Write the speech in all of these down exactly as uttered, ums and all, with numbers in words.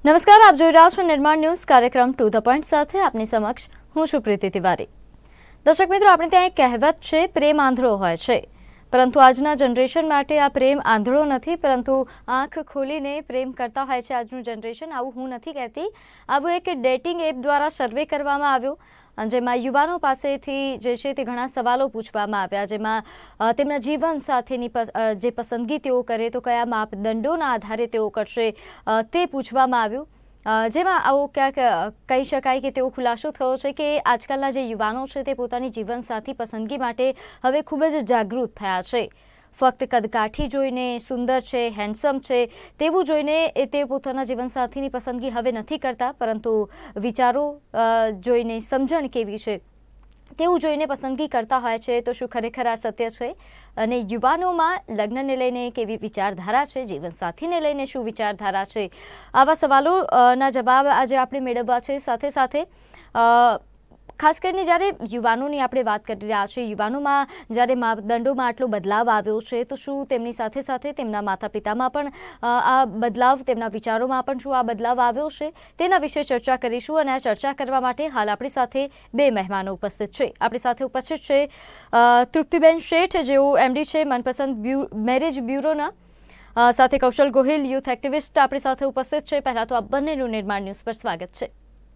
નમસ્કાર, આપ જોઈ રહ્યા છો નિર્માણ ન્યૂઝ કાર્યક્રમ ટુ ધ પોઈન્ટ સાથે આપની સમક્ષ હું છું પ્રીતિ તિવારી। દર્શક મિત્રો, આપણે ત્યાં એક કહેવત છે, પ્રેમ આંધળો હોય છે, પરંતુ આજના જનરેશન માટે આ પ્રેમ આંધળો નથી, પરંતુ આંખ ખોલીને પ્રેમ કરતા હોય છે આજનું જનરેશન। આવું હું નથી કહેતી, આવું એક ડેટિંગ એપ દ્વારા સર્વે કરવામાં આવ્યો, જેમાં યુવાનો પાસેથી જે છે તે ઘણા સવાલો પૂછવામાં આવ્યા, જેમાં તેમના જીવન સાથેની જે પસંદગી તેઓ કરે તો કયા માપદંડોના આધારે તેઓ કરશે તે પૂછવામાં આવ્યું, જેમાં આવો ક્યાંક કહી શકાય કે તેઓ ખુલાસો થયો છે કે આજકાલના જે યુવાનો છે તે પોતાની જીવનસાથી પસંદગી માટે હવે ખૂબ જ જાગૃત થયા છે। ફક્ત કદકાઠી જોઈને સુંદર છે, હેન્ડસમ છે તેવું જોઈને એ તે પોતાના જીવનસાથીની પસંદગી હવે નથી કરતા, પરંતુ વિચારો જોઈને, સમજણ કેવી છે તેવું જોઈને પસંદગી કરતા હોય છે। તો શું ખરેખર આ સત્ય છે? અને યુવાનોમાં લગ્નને લઈને કેવી વિચારધારા છે, જીવનસાથીને લઈને શું વિચારધારા છે, આવા સવાલોના જવાબ આજે આપણે મેળવવા છે। સાથે સાથે ખાસ કરીને જ્યારે યુવાનોની આપણે વાત કરી રહ્યા છીએ, યુવાનોમાં જ્યારે માપદંડોમાં આટલો બદલાવ આવ્યો છે, તો શું તેમની સાથે સાથે તેમના માતા પિતામાં પણ આ બદલાવ, તેમના વિચારોમાં પણ શું આ બદલાવ આવ્યો છે, તેના વિશે ચર્ચા કરીશું। અને આ ચર્ચા કરવા માટે હાલ આપણી સાથે બે મહેમાનો ઉપસ્થિત છે। આપણી સાથે ઉપસ્થિત છે તૃપ્તિબેન શેઠ, જેઓ એમડી છે મનપસંદ મેરેજ બ્યુરોના, સાથે કૌશલ ગોહિલ, યુથ એક્ટિવિસ્ટ આપણી સાથે ઉપસ્થિત છે। પહેલાં તો આ બંનેનું નિર્માણ ન્યૂઝ પર સ્વાગત છે।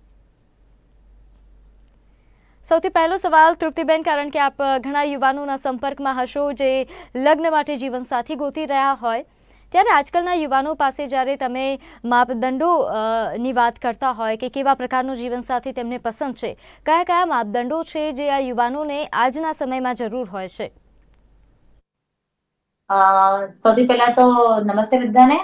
સૌથી પહેલો સવાલ તૃપ્તિબેન, કારણ કે આપ ઘણા યુવાનોના સંપર્કમાં હશો જે લગ્ન માટે જીવનસાથી ગોતી રહ્યા હોય, ત્યારે આજકાલના યુવાનો પાસે જ્યારે તમે માપદંડોની વાત કરતા હોય કે કેવા પ્રકારનો જીવનસાથી તેમને પસંદ છે, કયા કયા માપદંડો છે જે આ યુવાનોને આજના સમયમાં જરૂર હોય છે? સૌથી પહેલા તો નમસ્તે બધાને।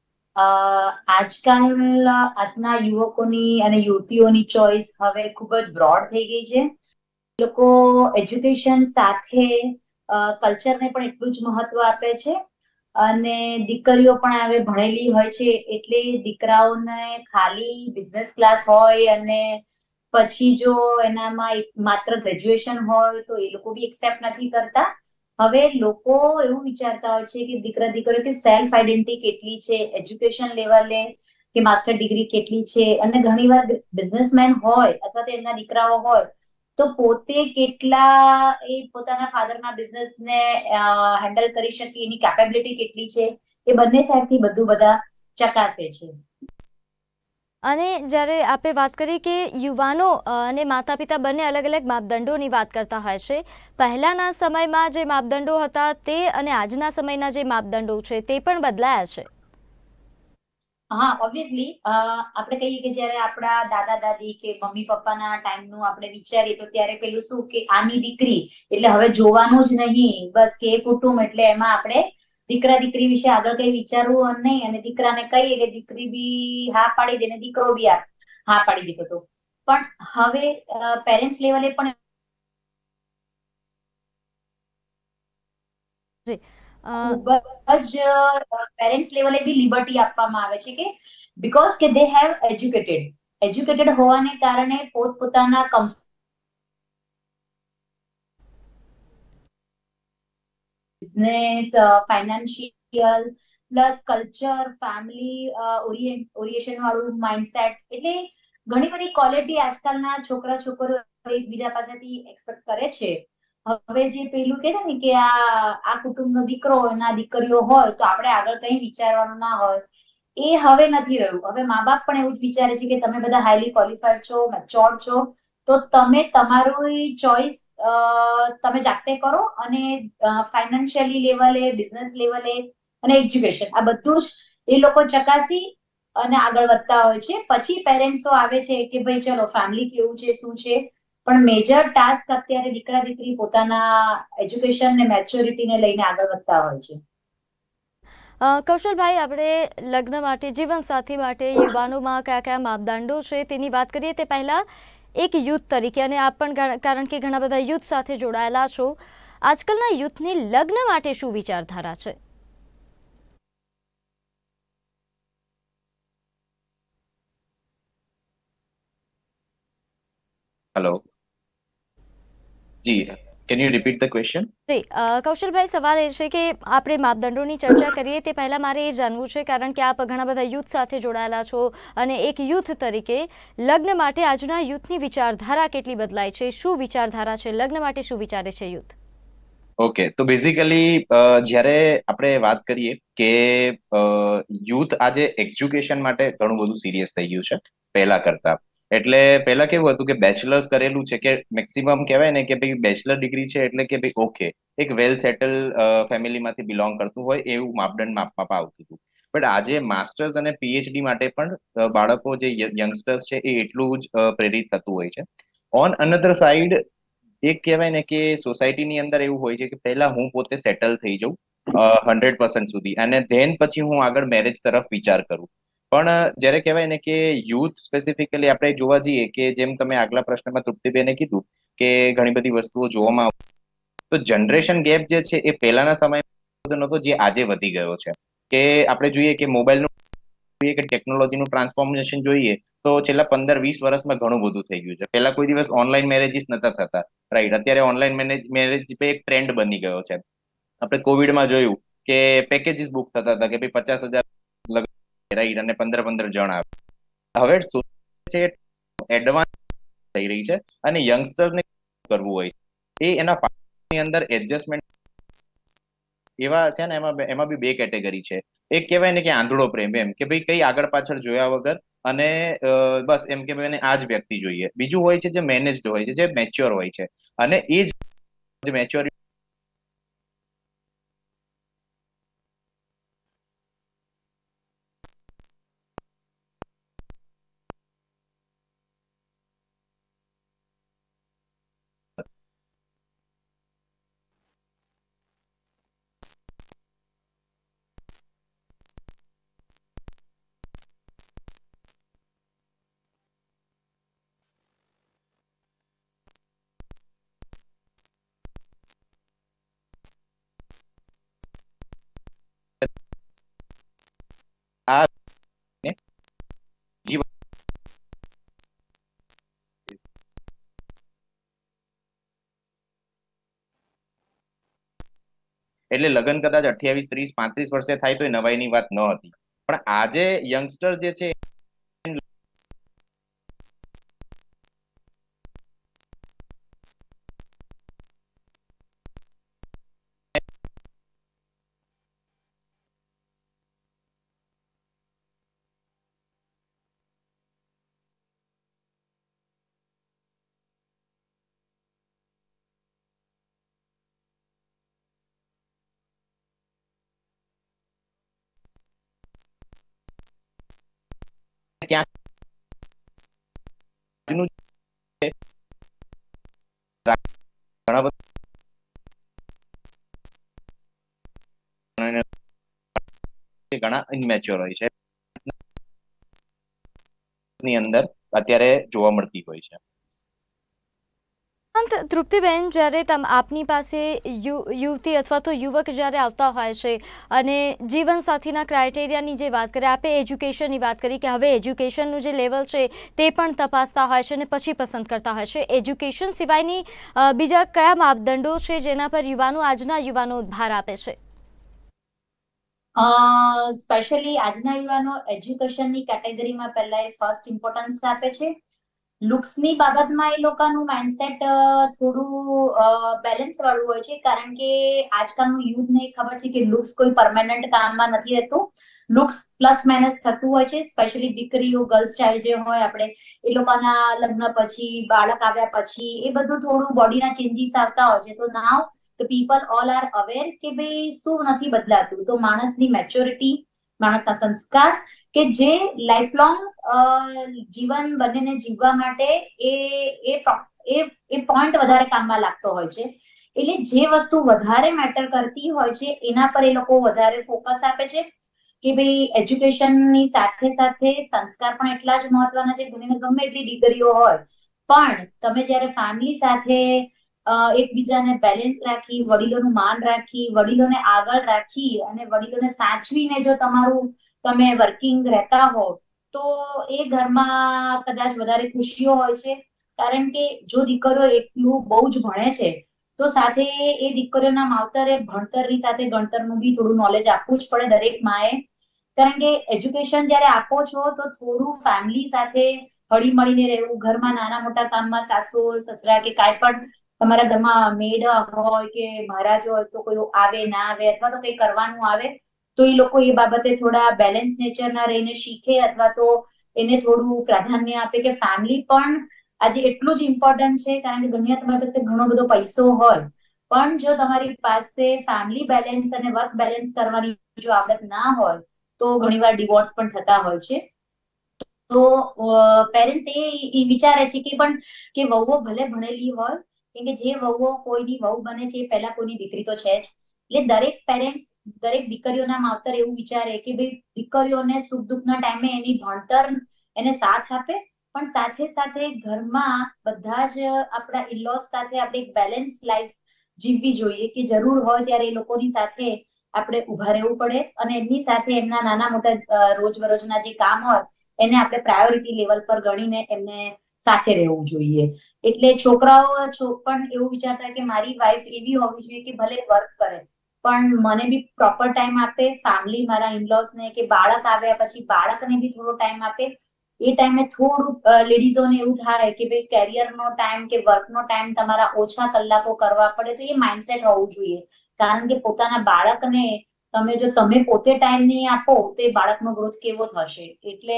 આજકાલ આજના યુવકોની અને યુવતીઓની ચોઈસ હવે ખૂબ જ બ્રોડ થઈ ગઈ છે। લોકો એજ્યુકેશન સાથે કલ્ચરને પણ એટલું જ મહત્વ આપે છે, અને દીકરીઓ પણ હવે ભણેલી હોય છે એટલે દીકરાઓને ખાલી બિઝનેસ ક્લાસ હોય અને પછી જો એનામાં માત્ર ગ્રેજ્યુએશન હોય તો એ લોકો બી એક્સેપ્ટ નથી કરતા। હવે લોકો એવું વિચારતા હોય છે કે દીકરા દીકરીઓથી સેલ્ફ આઈડેન્ટિટી કેટલી છે, એજ્યુકેશન લેવલે કે માસ્ટર ડિગ્રી કેટલી છે, અને ઘણીવાર બિઝનેસમેન હોય અથવા તો એમના દીકરાઓ હોય તો પોતે કેટલા એ પોતાના ફાધરના બિઝનેસને હેન્ડલ કરી શકે, એની કેપેબિલિટી કેટલી છે, એ બંને સાઈડથી બધું બધા ચકાસે છે। અને જ્યારે આપણે વાત કરીએ કે યુવાનો અને માતા પિતા બંને અલગ અલગ માપદંડોની વાત કરતા હોય છે, પહેલાના સમયમાં જે માપદંડો હતા તે અને આજના સમયના જે માપદંડો છે તે પણ બદલાયા છે। હા, ઓબ્વિયસલી આપણે કહીએ કે જયારે આપણા દાદા દાદી કે મમ્મી પપ્પાના ટાઈમનું આપણે વિચારીએ તો ત્યારે પેલું શું કે આની દીકરી એટલે હવે જોવાનું જ નહીં, બસ કે કુટુંબ એટલે એમાં આપણે દીકરા દીકરી વિશે આગળ કઈ વિચારવું નહીં, અને દીકરાને કહીએ એટલે દીકરી બી હા પાડી દે ને દીકરો બી હા પાડી દીધો હતો। પણ હવે પેરેન્ટ્સ લેવલે પણ ખૂબ જ પેરેન્ટ્સ લેવલે બી લિબર્ટી આપવામાં આવે છે કે બીકોઝ કે દે હેવ એજ્યુકેટેડ એજ્યુકેટેડ હોવાને કારણે પોતપોતાના comfort, business, financial plus culture, family orientation વાળું માઇન્ડસેટ, એટલે ઘણી બધી ક્વોલિટી આજકાલના છોકરા છોકરીઓ એકબીજા પાસેથી એક્સપેક્ટ કરે છે। હવે જે પેલું કે ને કે આ આ કુટુંબનો દીકરો ના દીકરીઓ હોય તો આપણે આગળ કઈ વિચારવાનું ના હોય, એ હવે નથી રહ્યું। હવે મા બાપ પણ એવું જ વિચારે છે કે તમે બધા હાઈલી ક્વોલિફાઈડ છો, મેચ્યોર્ડ છો, તો તમે તમારું ચોઈસ તમે જાતે કરો, અને ફાઇનાન્શિયલી લેવલે, બિઝનેસ લેવલે અને એજ્યુકેશન આ બધું જ એ લોકો ચકાસી અને આગળ વધતા હોય છે। પછી પેરેન્ટ્સો આવે છે કે ભાઈ ચલો ફેમિલી કેવું છે, શું છે, પણ મેજર ટાસ્ક અત્યારે દીકરા દીકરી પોતાના એજ્યુકેશન ને મેચ્યોરિટીને લઈને આગળ વધતા હોય છે। કૌશલભાઈ, આપણે લગ્ન માટે, જીવનસાથી માટે યુવાનોમાં કયા કયા માપદંડો છે તેની વાત કરીએ તે પહેલાં એક યુથ તરીકે, અને આપ પણ કારણ કે ઘણા બધા યુથ સાથે જોડાયેલા છો, આજકાલના યુથની લગ્ન માટે શું વિચારધારા છે? Hello ji, Can you repeat the question? Ji કૌશલભાઈ, સવાલ એ છે કે આપણે માપદંડોની ચર્ચા કરીએ તે પહેલાં મારે એ જાણવું છે, કારણ કે આપ ઘણા બધા યુથ સાથે જોડાયેલા છો અને એક યુથ તરીકે લગ્ન માટે આજના યુથની વિચારધારા કેટલી બદલાય છે, શું વિચારધારા છે, લગ્ન માટે શું વિચારે છે યુથ? ઓકે, તો બેઝિકલી જ્યારે આપણે વાત કરીએ કે યુથ આજે એજ્યુકેશન માટે ઘણું બધું સિરિયસ થઈ ગયું છે પહેલા કરતા. એટલે પહેલા કેવું હતું કે બેચલર્સ કરેલું છે કે મેક્સિમમ કહેવાય ને કે ભાઈ બેચલર ડિગ્રી છે એટલે કે ભાઈ ઓકે એક વેલ સેટલ ફેમિલીમાંથી બિલોંગ કરતું હોય એવું માપદંડ માપવામાં આવતું હતું. બટ આજે માસ્ટર્સ અને પીએચડી માટે પણ બાળકો જે યંગસ્ટર્સ છે એ એટલું જ પ્રેરિત થતું હોય છે. ઓન અનધર સાઈડ એક કહેવાય ને કે સોસાયટીની અંદર એવું હોય છે કે પહેલા હું પોતે સેટલ થઈ જાઉં હંડ્રેડ પર્સન્ટ સુધી અને ધેન પછી હું આગળ મેરેજ તરફ વિચાર કરું. પણ જ્યારે કહેવાય ને કે યુથ સ્પેસિફિકલી આપણે જોવા જઈએ કે જેમ તમે આગલા પ્રશ્નમાં તૃપ્તિબેને કીધું કે ઘણી બધી વસ્તુઓ જોવામાં આવે, તો જનરેશન ગેપ જે છે એ પહેલાના સમય નહોતો જે આજે વધી ગયો છે. કે આપણે જોઈએ કે મોબાઈલનું જોઈએ કે ટેકનોલોજીનું ટ્રાન્સફોર્મેશન જોઈએ તો છેલ્લા પંદર વીસ વર્ષમાં ઘણું બધું થઈ ગયું છે. પહેલા કોઈ દિવસ ઓનલાઈન મેરેજીસ નતા થતા, રાઈટ? અત્યારે ઓનલાઈન મેરેજ એક ટ્રેન્ડ બની ગયો છે. આપણે કોવિડમાં જોયું કે પેકેજીસ બુક થતા હતા કે ભાઈ પચાસ હજાર રાઈટ અને પંદર પંદર જણ આવે. હવે છે એડવાન્સ થઈ રહી છે અને યંગસ્ટરને કરવું હોય એ એના પાર્ટની અંદર એડજસ્ટમેન્ટ એવા છે ને એમાં એમાં બી બે કેટેગરી છે. એક કહેવાય ને કે આંધળો પ્રેમ, એમ કે ભાઈ કઈ આગળ પાછળ જોયા વગર અને બસ એમ કે ભાઈ આ જ વ્યક્તિ જોઈએ. બીજું હોય છે જે મેનેજડ હોય છે, જે મેચ્યોર હોય છે અને એ જ મેચ્યોરિટી આ જીવન એટલે લગ્ન કદાચ અઠ્યાવીસ ત્રીસ પાંત્રીસ વર્ષે થાય તો એ નવાઈની વાત ન હતી. પણ આજે યંગસ્ટર જે છે ક્યાં ઘણા બધા ઘણા ઇનમેચ્યોર હોય છે ની અંદર અત્યારે જોવા મળતી હોય છે. તૃપ્તિબેન, જ્યારે તમે આપની પાસે યુવતી અથવા તો યુવક જ્યારે આવતા હોય છે અને જીવનસાથીના ક્રાઇટેરિયાની જે વાત કરી, આપે એજ્યુકેશનની વાત કરી કે હવે એજ્યુકેશનનું જે લેવલ છે તે પણ તપાસતા હોય છે અને પછી પસંદ કરતા હોય છે. એજ્યુકેશન સિવાયની બીજા કયા માપદંડો છે જેના પર યુવાનો આજના યુવાનો ભાર આપે છે? સ્પેશિયલી આજના યુવાનો એજ્યુકેશનની કેટેગરીમાં પહેલા ફર્સ્ટ ઇમ્પોર્ટન્સ આપે છે. લુક્સની બાબતમાં એ લોકોનું માઇન્ડસેટ થોડું બેલેન્સ વાળું હોય છે, કારણ કે આજકાલનું યુથને ખબર છે કે લુક્સ કોઈ પરમેનન્ટ કામમાં નથી રહેતું. લુક્સ પ્લસ માઇનસ થતું હોય છે. સ્પેશિયલી દીકરીઓ, ગર્લ્સ ચાઇલ્ડ જે હોય આપણે એ લોકોના લગ્ન પછી, બાળક આવ્યા પછી એ બધું થોડું બોડીના ચેન્જીસ આવતા હોય છે. તો now the people all are aware કે ભાઈ શું નથી બદલાતું. તો માણસની મેચ્યોરિટી, માણસના સંસ્કાર કે જે લાઈફ લોંગ જીવન બંનેને જીવવા માટે એ એ એ પોઈન્ટ વધારે કામમાં લાગતો હોય છે. એટલે જે વસ્તુ વધારે મેટર કરતી હોય છે એના પર એ લોકો વધારે ફોકસ આપે છે કે ભાઈ એજ્યુકેશનની સાથે સાથે સંસ્કાર પણ એટલા જ મહત્વના છે. ગમે એટલી ડિગ્રીઓ હોય પણ તમે જ્યારે ફેમિલી સાથે એકબીજાને બેલેન્સ રાખી, વડીલોનું માન રાખી, વડીલોને આગળ રાખી અને વડીલોને સાચવીને જો તમારું તમે વર્કિંગ રહેતા હો તો એ ઘરમાં કદાચ વધારે ખુશીઓ હોય છે. કારણ કે જો દીકરીઓ એટલું બહુ જ ભણે છે તો સાથે એ દીકરીઓના માવતરે ભણતરની સાથે ગણતરનું બી થોડું નોલેજ આપવું જ પડે દરેક માએ. કારણ કે એજ્યુકેશન જયારે આપો છો તો થોડું ફેમિલી સાથે હળી મળીને રહેવું, ઘરમાં નાના મોટા કામમાં સાસુ સસરા કે કાંઈ પણ તમારા ઘરમાં મેડ હોય કે મહારાજ હોય તો કોઈ આવે ના આવે અથવા તો કંઈ કરવાનું આવે તો એ લોકો એ બાબતે થોડા બેલેન્સ નેચરના રહીને શીખે અથવા તો એને થોડું પ્રાધાન્ય આપે કે ફેમિલી પણ આજે એટલું જ ઇમ્પોર્ટન્ટ છે. કારણ કે દુનિયા તમારી પાસે ઘણો બધો પૈસો હોય પણ જો તમારી પાસે ફેમિલી બેલેન્સ અને વર્ક બેલેન્સ કરવાની જો આવડત ના હોય તો ઘણીવાર ડિવોર્સ પણ થતા હોય છે. તો પેરેન્ટ્સ એ વિચારે છે કે પણ કે વહુઓ ભલે ભણેલી હોય, કેમ કે જે વહુઓ કોઈની વહુ બને છે એ પહેલા કોઈની દીકરી તો છે જ. એટલે દરેક પેરેન્ટ્સ દરેક દીકરીઓના માવતર એવું વિચારે કે ભાઈ દીકરીઓને સુખ દુઃખના ટાઈમે એની ભણતર એને સાથ આપે, પણ સાથે સાથે ઘરમાં બધા જ આપણા ઇનલોઝ સાથે આપણે એક બેલેન્સ લાઈફ જીવવી જોઈએ કે જરૂર હોય ત્યારે એ લોકોની સાથે આપણે ઉભા રહેવું પડે અને એમની સાથે એમના નાના મોટા રોજબરોજના જે કામ હોય એને આપણે પ્રાયોરિટી લેવલ પર ગણીને એમને સાથે રહેવું જોઈએ. એટલે છોકરાઓ પણ એવું વિચારતા કે મારી વાઈફ એવી હોવી જોઈએ કે ભલે વર્ક કરે પણ મને બી પ્રોપર ટાઈમ આપે, ફેમિલી મારા ઇનલોઝ ને કે બાળક આવ્યા પછી બાળકને બી થોડો ટાઈમ આપે. એ ટાઈમે થોડું લેડીઝોને એવું થાય કે ભાઈ કેરિયરનો ટાઈમ કે વર્કનો ટાઈમ તમારા ઓછા કલાકો કરવા પડે, તો એ માઇન્ડસેટ હોવું જોઈએ. કારણ કે પોતાના બાળકને તમે જો તમે પોતે ટાઈમ નહીં આપો તો એ બાળકનો ગ્રોથ કેવો થશે. એટલે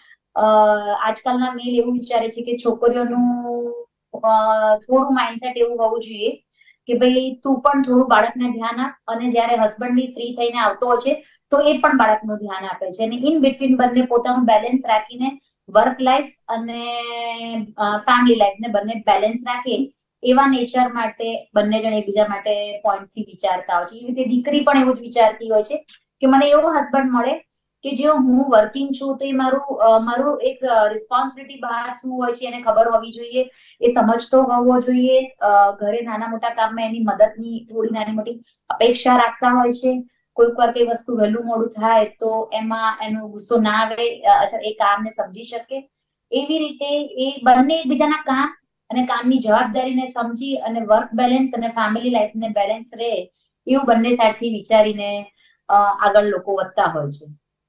આજકાલના મેલ એવું વિચારે છે કે છોકરીઓનું થોડું માઇન્ડસેટ એવું હોવું જોઈએ કે ભાઈ તું પણ થોડું બાળકને ધ્યાન આપ અને જ્યારે હસબન્ડ બી ફ્રી થઈને આવતો હોય છે તો એ પણ બાળકનું ધ્યાન આપે છે અને ઇન બિટવીન બંને પોતાનું બેલેન્સ રાખીને વર્ક લાઈફ અને ફેમિલી લાઈફને બંને બેલેન્સ રાખે એવા નેચર માટે બંને જણ એકબીજા માટે પોઈન્ટથી વિચારતા હોય છે. એવી રીતે દીકરી પણ એવું જ વિચારતી હોય છે કે મને એવો હસબન્ડ મળે કે જો હું વર્કિંગ છું તો એ મારું મારું એક રિસ્પોન્સિબિલિટી બહાર શું હોય છે એને ખબર હોવી જોઈએ, એ સમજતો હોવો જોઈએ, ઘરે નાના મોટા કામમાં એની મદદની થોડી નાની મોટી અપેક્ષા રાખતા હોય છે. કોઈક વાર કઈ વસ્તુ વહેલું મોડું થાય તો એમાં એનો ગુસ્સો ના આવે, એ કામને સમજી શકે. એવી રીતે એ બંને એકબીજાના કામ અને કામની જવાબદારીને સમજી અને વર્ક બેલેન્સ અને ફેમિલી લાઈફને બેલેન્સ રહે એવું બંને સાઈડથી વિચારીને આગળ લોકો વધતા હોય છે.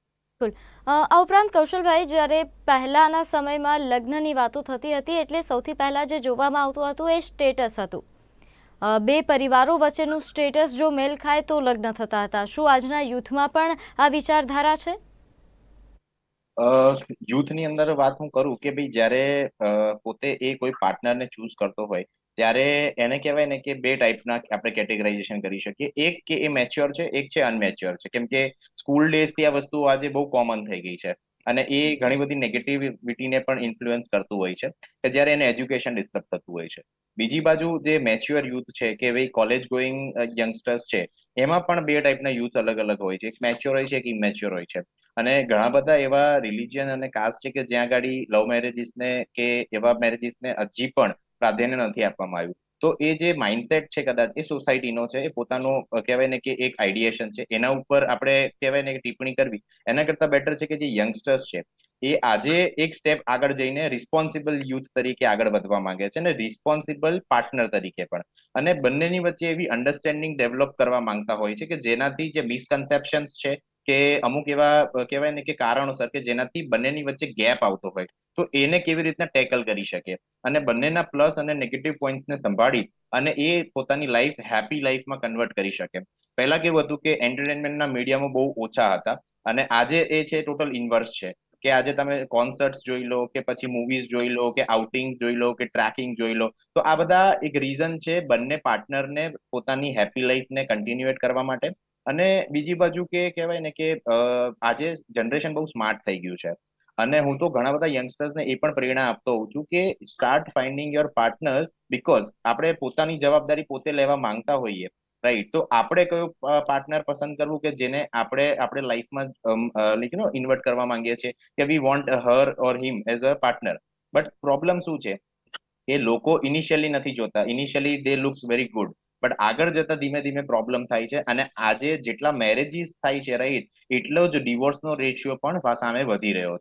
આ ઉપરાંત કૌશલભાઈ, જ્યારે પહેલાના સમયમાં લગ્નની વાતો થતી હતી એટલે સૌથી પહેલા જે જોવામાં આવતું હતું એ સ્ટેટસ હતું. બે પરિવારો વચ્ચેનું સ્ટેટસ જો મેલ ખાય તો લગ્ન થતા હતા. શું આજના યુથમાં પણ આ વિચારધારા છે? યુથની અંદર વાત હું કરું કે ભાઈ જ્યારે પોતે એ કોઈ પાર્ટનરને ચૂઝ કરતો હોય ત્યારે એને કહેવાય ને કે બે ટાઈપના આપણે કેટેગરાઇઝેશન કરી શકીએ. એક કે એ મેચ્યોર છે, એક છે અનમેચ્યોર છે. કેમ કે સ્કૂલ ડેઝથી આ વસ્તુ આજે બહુ કોમન થઈ ગઈ છે અને એ ઘણી બધી નેગેટિવિટીને પણ ઇન્ફ્લુઅન્સ કરતું હોય છે કે જ્યારે એને એજ્યુકેશન ડિસ્ટર્બ થતું હોય છે. બીજી બાજુ જે મેચ્યોર યુથ છે કે ભાઈ કોલેજ ગોઈંગ યંગસ્ટર્સ છે, એમાં પણ બે ટાઈપના યુથ અલગ અલગ હોય છે. એક મેચ્યોર હોય છે, એક ઇમેચ્યોર હોય છે. અને ઘણા બધા એવા રિલિજિયન અને કાસ્ટ છે કે જ્યાં આગળ લવ મેરેજીસને કે એવા મેરેજીસને હજી પણ પ્રાધાન્ય નથી આપવામાં આવ્યું. તો એ જે માઇન્ડસેટ છે કદાચ એ સોસાયટીનો છે, એ પોતાનો કહેવાય ને કે એક આઈડિયેશન છે, એના ઉપર આપણે કહેવાય ને કે ટિપ્પણી કરવી એના કરતા બેટર છે કે જે યંગસ્ટર્સ છે એ આજે એક સ્ટેપ આગળ જઈને રિસ્પોન્સિબલ યુથ તરીકે આગળ વધવા માંગે છે અને રિસ્પોન્સિબલ પાર્ટનર તરીકે પણ, અને બંનેની વચ્ચે એવી અન્ડરસ્ટેન્ડિંગ ડેવલપ કરવા માંગતા હોય છે કે જેનાથી જે મિસકન્સેપ્શન્સ છે કે અમુક એવા કહેવાય ને કે કારણોસર કે જેનાથી બંનેની વચ્ચે ગેપ આવતો હોય તો એને કેવી રીતના ટેકલ કરી શકે અને બંનેના પ્લસ અને નેગેટિવ પોઈન્ટ્સને સંભાળી અને એ પોતાની લાઈફ હેપી લાઈફમાં કન્વર્ટ કરી શકે. પહેલા કેવું હતું કે એન્ટરટેનમેન્ટના મીડિયમો બહુ ઓછા હતા અને આજે એ છે ટોટલ ઇન્વર્સ છે કે આજે તમે કોન્સર્ટ્સ જોઈ લો કે પછી મૂવીઝ જોઈ લો કે આઉટિંગ જોઈ લો કે ટ્રેકિંગ જોઈ લો, તો આ બધા એક રીઝન છે બંને પાર્ટનરને પોતાની હેપી લાઈફને કન્ટિન્યુએટ કરવા માટે. અને બીજી બાજુ કે કહેવાય ને કે આજે જનરેશન બહુ સ્માર્ટ થઈ ગયું છે અને હું તો ઘણા બધા યંગસ્ટર્સને એ પણ પ્રેરણા આપતો હોઉં છું કે start finding your partner, because આપણે પોતાની જવાબદારી પોતે લેવા માંગતા હોઈએ, રાઈટ, તો આપણે કયો પાર્ટનર પસંદ કરવું કે જેને આપણે આપણે લાઈફમાં લાઈક નો ઇન્વર્ટ કરવા માંગીએ છીએ કે we want her or him as a partner. But problem શું છે એ લોકો ઇનિશિયલી નથી જોતા. Initially they looks very good, but આગળ જતા ધીમે ધીમે પ્રોબ્લેમ થાય છે અને આજે જેટલા મેરેજીસ થાય છે, રાઈટ, એટલો જ ડિવોર્સનો રેશિયો પણ સામે વધી રહ્યો છે.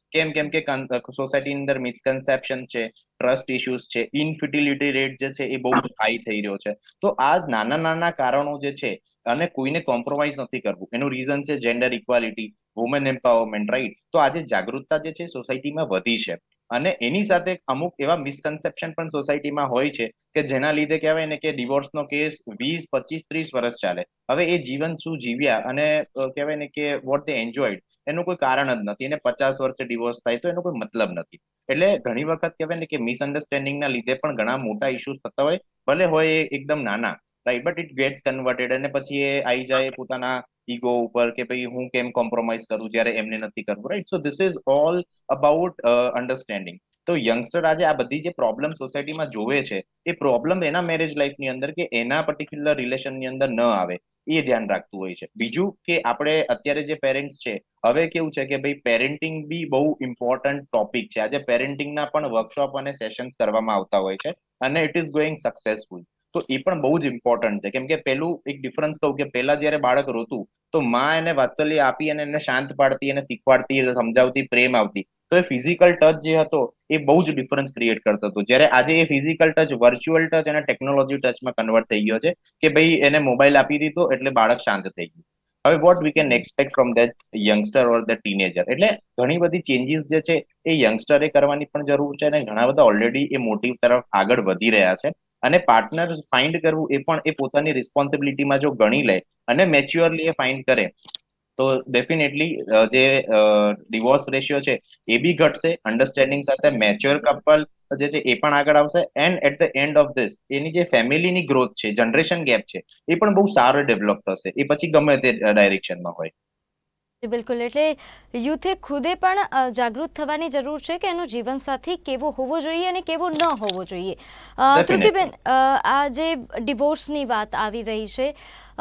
કેમ કેમ કે સોસાયટીની અંદર મિસકન્સેપ્શન છે, ટ્રસ્ટ ઇશ્યુઝ છે, ઇનફર્ટિલિટી રેટ જે છે એ બહુ જ હાઈ થઈ રહ્યો છે. તો આ નાના નાના કારણો જે છે અને કોઈને કોમ્પ્રોમાઇઝ નથી કરવું, એનું રીઝન છે gender equality, women empowerment, right? તો આજે જાગૃતતા જે છે સોસાયટીમાં વધી છે અને એની સાથે અમુક એવા મિસકન્સેપ્શન પણ સોસાયટીમાં હોય છે કે જેના લીધે કહેવાય ને કે ડિવોર્સનો કેસ વીસ પચીસ ત્રીસ વર્ષ ચાલે. હવે એ જીવન શું જીવ્યા અને કહેવાય ને કે વોટ દે એન્જોયડ એનું કોઈ કારણ જ નથી, એને પચાસ વર્ષે ડિવોર્સ થાય તો એનો કોઈ મતલબ નથી. એટલે ઘણી વખત કહેવાય ને કે મિસઅન્ડરસ્ટેન્ડિંગના લીધે પણ ઘણા મોટા ઇશ્યુઝ થતા હોય, ભલે હોય એ એકદમ નાના, right, but it gets converted અને પછી એ આવી જાય પોતાના ઈગો ઉપર કે ભાઈ હું કેમ કોમ્પ્રોમાઇઝ કરું જ્યારે એમને નથી કરવું, right? So this is all about understanding. તો યંગસ્ટર આજે આ બધી જે પ્રોબ્લેમ સોસાયટીમાં જોવે છે એ પ્રોબ્લેમ એના મેરેજ લાઈફની અંદર કે એના પર્ટિક્યુલર રિલેશનની અંદર ન આવે એ ધ્યાન રાખતું હોય છે. બીજું કે આપણે અત્યારે જે પેરેન્ટ્સ છે, હવે કેવું છે કે ભાઈ પેરેન્ટિંગ બી બહુ ઇમ્પોર્ટન્ટ ટોપિક છે. આજે પેરેન્ટિંગના પણ વર્કશોપ અને સેશન્સ કરવામાં આવતા હોય છે અને ઇટ ઇઝ ગોઈંગ સક્સેસફુલ. તો એ પણ બહુ જ ઇમ્પોર્ટન્ટ છે, કેમ કે પેલું એક ડિફરન્સ કહું કે પહેલા જયારે બાળક રોતું તો માં એને વાત્સલ્ય આપી અને એને શાંત પાડતી, એને શીખવાડતી, સમજાવતી, પ્રેમ આવતી. તો એ ફિઝિકલ ટચ જે હતો એ બહુ જ ડિફરન્સ ક્રિએટ કરતો હતો. જ્યારે આજે એ ફિઝિકલ ટચ વર્ચ્યુઅલ ટચ અને ટેકનોલોજી ટચમાં કન્વર્ટ થઈ ગયો છે કે ભાઈ એને મોબાઈલ આપી દીધો એટલે બાળક શાંત થઈ ગયું. હવે what we can expect from that youngster or the teenager? એટલે ઘણી બધી ચેન્જીસ જે છે એ યંગસ્ટરે કરવાની પણ જરૂર છે અને ઘણા બધા ઓલરેડી એ મોટિવ તરફ આગળ વધી રહ્યા છે. અને પાર્ટનર ફાઇન્ડ કરવું એ પણ એ પોતાની રિસ્પોન્સિબિલિટીમાં જો ગણી લે અને મેચ્યોરલી એ ફાઇન્ડ કરે તો ડેફિનેટલી જે ડિવોર્સ રેશિયો છે એ બી ઘટશે. અન્ડરસ્ટેન્ડિંગ સાથે મેચ્યોર કપલ જે છે એ પણ આગળ આવશે and at the end of this એની જે ફેમિલીની ગ્રોથ છે, જનરેશન ગેપ છે, એ પણ બહુ સારો ડેવલપ થશે, એ પછી ગમે તે ડાયરેક્શનમાં હોય. બિલકુલ. એટલે યુથે ખુદે પણ જાગૃત થવાની જરૂર છે કે એનો જીવનસાથી કેવો હોવો જોઈએ અને કેવો ન હોવો જોઈએ. તૃપ્તિબેન, આ જે ડિવોર્સની વાત આવી રહી છે,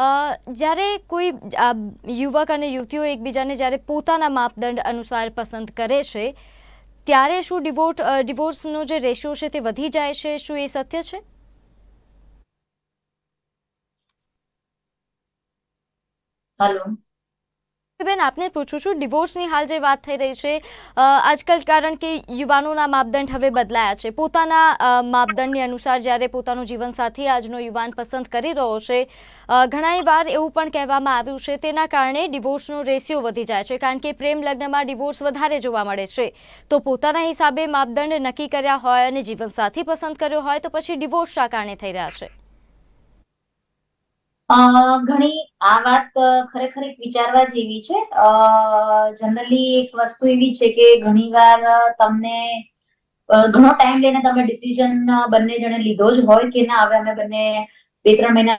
જ્યારે કોઈ યુવક અને યુવતીઓ એકબીજાને જ્યારે પોતાના માપદંડ અનુસાર પસંદ કરે છે ત્યારે શું ડિવોર્સ ડિવોર્સનો જે રેશિયો છે તે વધી જાય છે? શું એ સત્ય છે? હેલો બેન, આપને પૂછું છું, ડિવોર્સની હાલ જે વાત થઈ રહી છે આજકાલ, કારણ કે યુવાનોના માપદંડ હવે બદલાયા છે. પોતાના માપદંડની અનુસાર જ્યારે પોતાનું જીવનસાથી આજનો યુવાન પસંદ કરી રહ્યો છે, ઘણી વાર એવું પણ કહેવામાં આવ્યું છે તેના કારણે ડિવોર્સનો રેશિયો વધી જાય છે, કારણ કે પ્રેમ લગ્નમાં ડિવોર્સ વધારે જોવા મળે છે. તો પોતાના હિસાબે માપદંડ નક્કી કર્યા હોય અને જીવનસાથી પસંદ કર્યો હોય તો પછી ડિવોર્સ શા કારણે થઈ રહ્યા છે? ઘણી આ વાત ખરેખર એક વિચારવા જેવી છે. જનરલી એક વસ્તુ એવી છે કે ઘણી વાર તમને ઘણો ટાઈમ લઈને તમે ડિસિઝન બંને જણે લીધો જ હોય કે ના હવે અમે બંને બે ત્રણ મહિના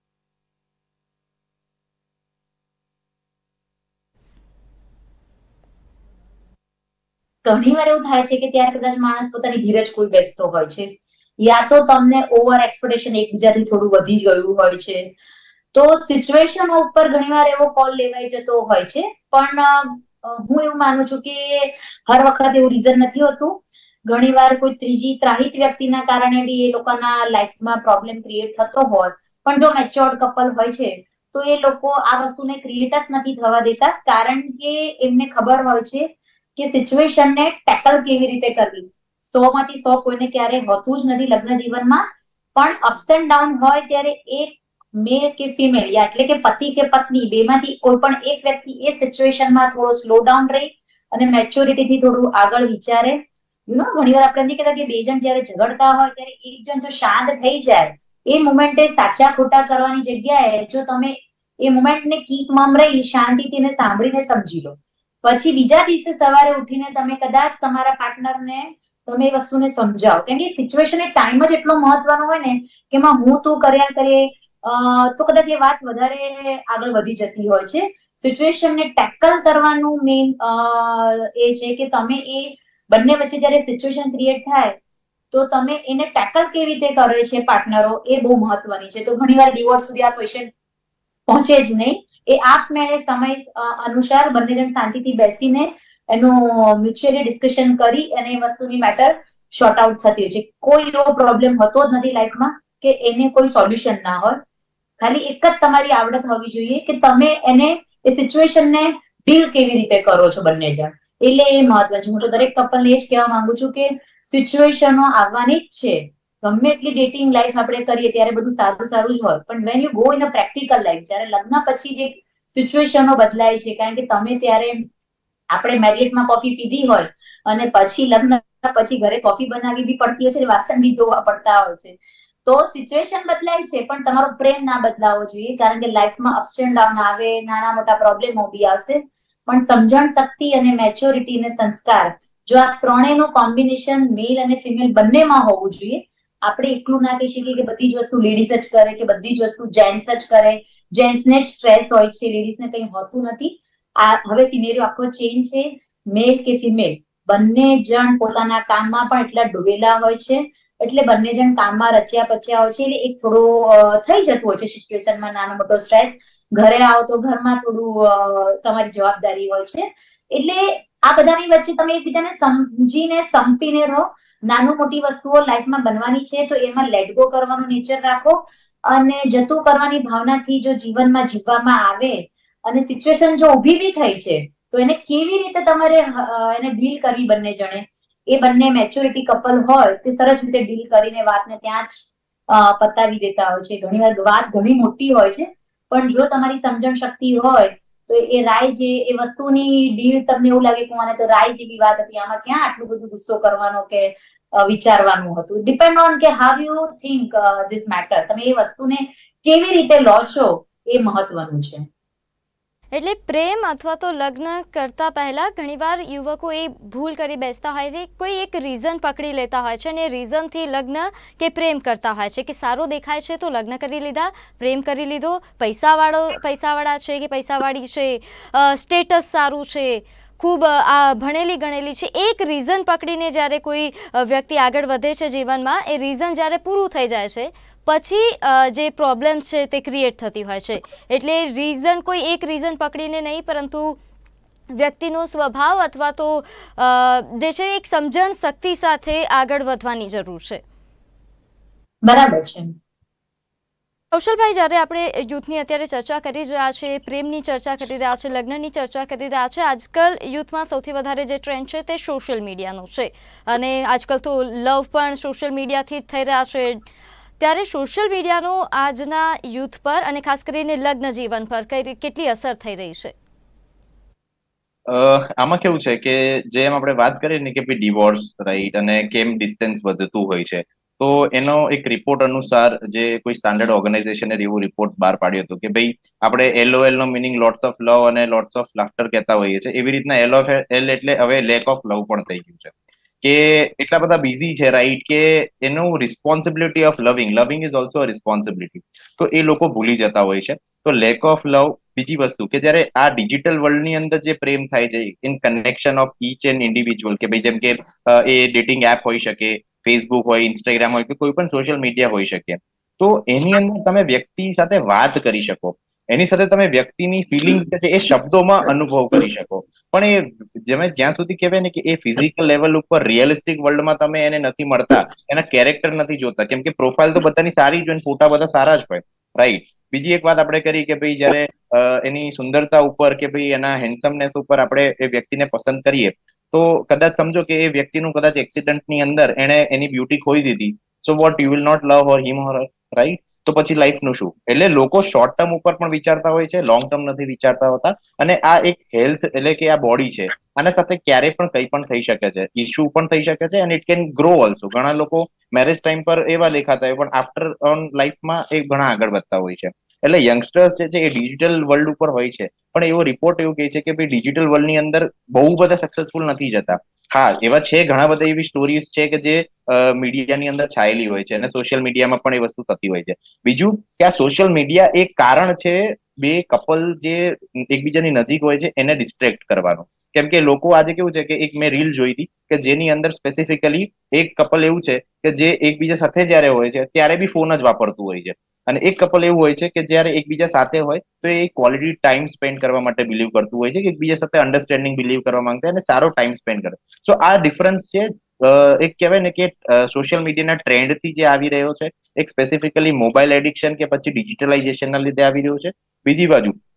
ઘણી વાર એવું થાય છે કે ત્યારે કદાચ માણસ પોતાની ધીરજ કોઈ બેસતો હોય છે, યા તો તમને ઓવર એક્સપેક્ટેશન એકબીજાથી થોડું વધી ગયું હોય છે. તો સિચ્યુએશન ઉપર ઘણીવાર એવો કોલ લેવાઈ જતો હોય છે. પણ હું એવું માનું છું કે હર વખત એવું રીઝન નથી હોતું. ઘણીવાર કોઈ ત્રીજી ત્રાહિત વ્યક્તિના કારણે બી એ લોકોના લાઈફમાં પ્રોબ્લેમ ક્રિએટ થતો હોય, પણ જો મેચ્યોર્ડ કપલ હોય છે તો એ લોકો આ વસ્તુને ક્રિએટ જ નથી થવા દેતા, કારણ કે એમને ખબર હોય છે કે સિચ્યુએશનને ટેકલ કેવી રીતે કરવી. સો માંથી સો કોઈને ક્યારે હોતું જ નથી લગ્ન જીવનમાં, પણ અપ્સ એન્ડ ડાઉન હોય ત્યારે એક મેલ કે ફિમેલ, એટલે કે પતિ કે પત્ની, બેમાંથી કોઈ પણ એક વ્યક્તિ એ સિચ્યુએશનમાં થોડો સ્લો ડાઉન રહી અને મેચ્યોરિટીથી થોડું આગળ વિચારે. યુ નો ઘણીવાર આપણે નથી કહેતા કે બે જણ જયારે ઝઘડતા હોય ત્યારે એક જણ જો શાંત થઈ જાય, એ મોમેન્ટે સાચા ખોટા કરવાની જગ્યાએ જો તમે એ મોમેન્ટને કીપ મમ રહી શાંતિથી સાંભળીને સમજી લો, પછી બીજા દિવસે સવારે ઉઠીને તમે કદાચ તમારા પાર્ટનરને તમે એ વસ્તુને સમજાવો. કેમ કે સિચ્યુએશન એ ટાઈમ જ એટલો મહત્વનો હોય ને કે એમાં હું તું કર્યા કરીએ તો કદાચ એ વાત વધારે આગળ વધી જતી હોય છે. સિચ્યુએશનને ટેકલ કરવાનું મેઇન એ છે કે તમે એ બંને વચ્ચે જયારે સિચ્યુએશન ક્રિએટ થાય તો તમે એને ટેકલ કેવી રીતે કરે છે પાર્ટનરો, એ બહુ મહત્વની છે. તો ઘણીવાર ડિવોર્સ સુધી આ ક્વેશ્ચન પહોંચે જ નહીં. એ આપમેળે સમય અનુસાર બંને જણ શાંતિથી બેસીને એનું મ્યુચ્યુઅલી ડિસ્કશન કરી અને એ વસ્તુની મેટર શોર્ટ આઉટ થતી હોય છે. કોઈ એવો પ્રોબ્લેમ હોતો જ નથી લાઈફમાં કે એને કોઈ સોલ્યુશન ના હોય. ખાલી એક જ તમારી આવડત હોવી જોઈએ કે તમે એને એ સિચ્યુએશનને ડીલ કેવી રીતે કરો છો બંને જણ. એટલે એ મહત્વ છે. હું તો દરેક કપલને એ જ કહેવા માંગુ છું કે સિચ્યુએશનો આવવાની જ છે. ગમે એટલી ડેટિંગ લાઈફ આપણે કરીએ ત્યારે બધું સારું સારું જ હોય, પણ when you go in a practical life, જ્યારે લગ્ન પછી જે સિચ્યુએશનો બદલાય છે, કારણ કે તમે ત્યારે આપણે મેરિટમાં કોફી પીધી હોય અને પછી લગ્ન પછી ઘરે કોફી બનાવવી બી પડતી હોય છે, વાસણ બી ધોવા પડતા હોય છે, તો સિચ્યુએશન બદલાય છે પણ તમારો પ્રેમ ના બદલાવો જોઈએ, કારણ કે લાઈફમાં અપ્સ એન્ડ ડાઉન આવે, નાના મોટા પ્રોબ્લેમો બી આવશે, પણ સમજણ શક્તિ અને મેચ્યોરિટી અને સંસ્કાર, જો આ ત્રણેયનું કોમ્બિનેશન મેલ અને ફિમેલ બંનેમાં હોવું જોઈએ. આપણે એકલું ના કહી શકીએ કે બધી જ વસ્તુ લેડીઝ જ કરે કે બધી જ વસ્તુ જેન્ટ્સ જ કરે, જેન્ટ્સને જ સ્ટ્રેસ હોય છે, લેડીઝને કંઈ હોતું નથી. આ હવે સિનેરિયો આખો ચેન્જ છે. મેલ કે ફિમેલ બંને જણ પોતાના કામમાં પણ એટલા ડૂબેલા હોય છે, એટલે બંને જણ કામમાં રચ્યા પચ્યા હોય છે, એટલે એક થોડો થઈ જતું હોય છે સિચ્યુએશનમાં નાનો મોટો સ્ટ્રેસ. ઘરે આવો તો ઘરમાં થોડું તમારી જવાબદારી હોય છે, એટલે આ બધાની વચ્ચે તમે એકબીજાને સમજીને સંપીને રહો. નાનું મોટી વસ્તુઓ લાઈફમાં બનવાની છે તો એમાં લેટ ગો કરવાનું નેચર રાખો, અને જતું કરવાની ભાવનાથી જો જીવનમાં જીવવામાં આવે અને સિચ્યુએશન જો ઊભી બી થઈ છે તો એને કેવી રીતે તમારે એને ડીલ કરવી બંને જણે, એ બંને મેચ્યોરિટી કપલ હોય તે સરસ રીતે ડીલ કરીને વાતને ત્યાં જ પતાવી દેતા હોય છે. ઘણીવાર વાત ઘણી મોટી હોય છે, પણ જો તમારી સમજણ શક્તિ હોય તો એ રાય જે એ વસ્તુની ડીલ તમને એવું લાગે કે મને તો રાય જેવી વાત હતી, આમાં ક્યાં આટલું બધું ગુસ્સો કરવાનો કે વિચારવાનું હતું. ડિપેન્ડ ઓન કે how you think this matter, તમે એ વસ્તુને કેવી રીતે લો છો એ મહત્વનું છે. એટલે પ્રેમ અથવા તો લગ્ન કરતા પહેલા ઘણીવાર યુવકો એ ભૂલ કરી બેસતા હોય છે, કોઈ એક રીઝન પકડી લેતા હોય છે અને રીઝનથી લગ્ન કે પ્રેમ કરતા હોય છે કે સારું દેખાય છે તો લગ્ન કરી લીધા, પ્રેમ કરી લીધો, પૈસાવાળો પૈસાવાળા છે કે પૈસાવાળી છે, સ્ટેટસ સારું છે, ખૂબ આ ભણેલી ગણેલી છે, એક રીઝન પકડીને જ્યારે કોઈ વ્યક્તિ આગળ વધે છે જીવનમાં, એ રીઝન જ્યારે પૂરું થઈ જાય છે પછી જે પ્રોબ્લેમ છે તે ક્રિએટ થતી હોય છે. એટલે રીઝન કોઈ એક રીઝન પકડીને નહીં, પરંતુ વ્યક્તિનો સ્વભાવ અથવા તો જે છે એક સમજણ શક્તિ સાથે આગળ વધવાની જરૂર છે. બરાબર છે. કૌશલભાઈ, જ્યારે આપણે યુથની અત્યારે ચર્ચા કરી રહ્યા છે, પ્રેમની ચર્ચા કરી રહ્યા છે, લગ્નની ચર્ચા કરી રહ્યા છે, આજકાલ યુથમાં સૌથી વધારે જે ટ્રેન્ડ છે તે સોશિયલ મીડિયાનો છે, અને આજકાલ તો લવ પણ સોશિયલ મીડિયાથી જ થઈ રહ્યા છે. ત્યારે સોશિયલ મીડિયાનો આજના યુથ પર અને ખાસ કરીને લગ્ન જીવન પર કઈ કેટલી અસર થઈ રહી છે? આમાં કેવું છે કે જેમ આપણે વાત કરીએ ને કે ડિવોર્સ રાઈટ અને કેમ ડિસ્ટન્સ વધતું હોય છે, તો એનો એક રિપોર્ટ અનુસાર જે કોઈ સ્ટાન્ડર્ડ ઓર્ગેનાઇઝેશને એવો રિપોર્ટ બહાર પાડ્યો હતો કે ભાઈ આપણે એલઓએલ નો મિનિંગ લોટ્સ ઓફ લવ અને લોટ્સ ઓફ લાફ્ટર કહેતા હોઈએ છીએ, એવી રીતના એલ ઓફ એલ એટલે હવે લેક ઓફ લવ પણ થઈ ગયું છે, કે એટલા બધા બિઝી છે રાઈટ કે એનું રિસ્પોન્સિબિલિટી ઓફ લવિંગ લવિંગ ઇઝ ઓલ્સો રિસ્પોન્સિબિલિટી, તો એ લોકો ભૂલી જતા હોય છે. તો લેક ઓફ લવ. બીજી વસ્તુ કે જયારે આ ડિજિટલ વર્લ્ડ ની અંદર જે પ્રેમ થાય છે in connection of each and individual, કે ભાઈ જેમ કે એ ડેટિંગ એપ હોઈ શકે, ફેસબુક હોય, ઇન્સ્ટાગ્રામ હોય, કે કોઈ પણ સોશિયલ મીડિયા હોઈ શકે, તો એની અંદર તમે વ્યક્તિ સાથે વાત કરી શકો, એની સાથે તમે વ્યક્તિની ફિલિંગ્સ છે એ શબ્દોમાં અનુભવ કરી શકો, પણ એ જેમ જ્યાં સુધી કહેવાય ને કે એ ફિઝિકલ લેવલ ઉપર રિયલિસ્ટિક વર્લ્ડમાં તમે એને નથી મળતા, એના કેરેક્ટર નથી જોતા, કેમ કે પ્રોફાઇલ તો બધાની સારી જ હોય, ફોટા બધા સારા જ હોય, રાઈટ. બીજી એક વાત આપણે કરી કે ભાઈ જયારે એની સુંદરતા ઉપર કે ભાઈ એના હેન્ડસમનેસ ઉપર આપણે એ વ્યક્તિને પસંદ કરીએ, તો કદાચ સમજો કે એ વ્યક્તિનું કદાચ એક્સિડન્ટની અંદર એને એની બ્યુટી ખોઈ દીધી, so what you will not love or him or right, તો પછી લાઈફનું શું? એટલે લોકો શોર્ટ ટર્મ ઉપર પણ વિચારતા હોય છે, લોંગ ટર્મ નથી વિચારતા હોતા, અને આ એક હેલ્થ એટલે કે આ બોડી છે, આના સાથે ક્યારેય પણ કંઈ પણ થઈ શકે છે, ઇશ્યુ પણ થઈ શકે છે, અને ઇટ કેન ગ્રો ઓલ્સો. ઘણા લોકો મેરેજ ટાઈમ પર એવા દેખાતા હોય પણ આફ્ટર ઓન લાઈફમાં એ ઘણા આગળ વધતા હોય છે. એટલે યંગસ્ટર્સ જે છે એ ડિજિટલ વર્લ્ડ ઉપર હોય છે, પણ એવો રિપોર્ટ એવું કહે છે કે ભાઈ ડિજિટલ વર્લ્ડની અંદર બહુ બધા સક્સેસફુલ નથી જતા. હા, એવા છે ઘણા બધા એવી સ્ટોરીઝ છે કે જે મીડિયાની અંદર છાયેલી હોય છે અને સોશિયલ મીડિયામાં પણ એ વસ્તુ થતી હોય છે. બીજું કે આ સોશિયલ મીડિયા એક કારણ છે બે કપલ જે એકબીજાની નજીક હોય છે એને ડિસ્ટ્રેક્ટ કરવાનું. કેમ કે લોકો આજે કેવું છે કે એક મેં રીલ જોઈ હતી કે જેની અંદર સ્પેસિફિકલી એક કપલ એવું છે કે જે એકબીજા સાથે જયારે હોય છે ત્યારે બી ફોન જ વાપરતું હોય છે, અને એક કપલ એવું હોય છે કે જયારે એકબીજા સાથે હોય તો એ ક્વોલિટી ટાઈમ સ્પેન્ડ કરવા માટે બિલીવ કરતું હોય છે, કે એકબીજા સાથે અન્ડરસ્ટેન્ડિંગ બિલીવ કરવા માંગતા અને સારો ટાઈમ સ્પેન્ડ કરે. સો આ ડિફરન્સ છે, એક કહેવાય ને કે સોશિયલ મીડિયાના ટ્રેન્ડથી જે આવી રહ્યો છે, એક સ્પેસિફિકલી મોબાઈલ એડિક્શન કે પછી ડિજિટલાઇઝેશનના લીધે આવી રહ્યો છે. બીજી બાજુ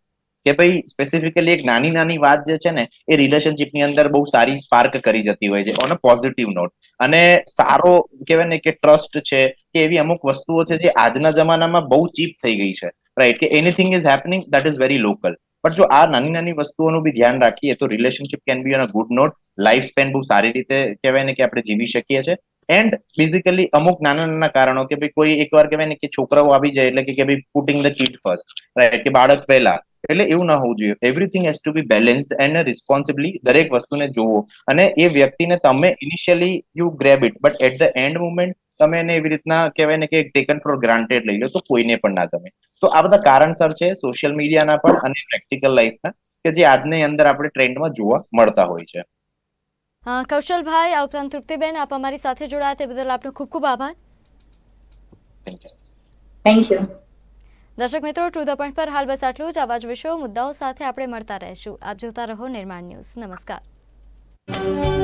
કે ભાઈ સ્પેસિફિકલી એક નાની નાની વાત જે છે ને એ રિલેશનશિપની અંદર બહુ સારી સ્પાર્ક કરી જતી હોય છે ઓન અ પોઝિટિવ નોટ. અને સારો કહેવાય ને કે ટ્રસ્ટ છે કે એવી અમુક વસ્તુઓ છે જે આજના જમાનામાં બહુ ચીપ થઈ ગઈ છે, રાઈટ? કે anything is happening that is very local. પણ જો આ નાની નાની વસ્તુઓનું બી ધ્યાન રાખીએ તો relationship can be on a good note. Life span બહુ સારી રીતે કહેવાય ને કે આપણે જીવી શકીએ છીએ. એન્ડ બેઝિકલી અમુક નાના નાના કારણો કે ભાઈ કોઈ એકવાર કહેવાય ને કે છોકરાઓ આવી જાય એટલે કે ભાઈ putting the kid first, right? કે બાળક પહેલા, એટલે એવું ના હોવું જોઈએ. Everything has to be balanced and responsibly દરેક વસ્તુને જોવો. અને એ વ્યક્તિને તમે initially you grab it, but at the end moment તમે એને એવી રીતના કહેવાય ને કે ટેકન ફોર ગ્રાન્ટેડ લઈ લો તો કોઈને પણ ના ગમે. તો આ બધા કારણસર છે સોશિયલ મીડિયાના પણ અને પ્રેક્ટિકલ લાઈફના, કે જે આજની અંદર આપણે ટ્રેન્ડમાં જોવા મળતા હોય છે. કૌશલભાઈ, આ ઉપરાંત તૃપ્તિબેન, આપ અમારી સાથે જોડાયા તે બદલ આપનો ખૂબ ખૂબ આભાર. Thank you. દર્શક મિત્રો, ટુ ધ પોઈન્ટ પર હાલ બસ આટલું જ. આવા જ વિષયો મુદ્દાઓ સાથે આપણે મળતા રહીશું. આપ જોતા રહો નિર્માણ ન્યૂઝ. નમસ્કાર.